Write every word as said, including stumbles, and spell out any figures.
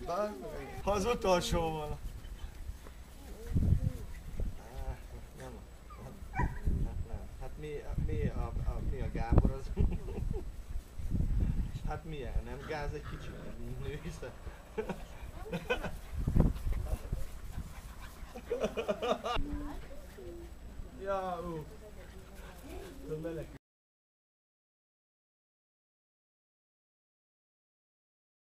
Ha az utolsó van. Nem. Hát nem. Hát mi, mi, a, a, mi a Gábor az? Hát milyen? Nem gáz egy kicsit? Nő hiszem.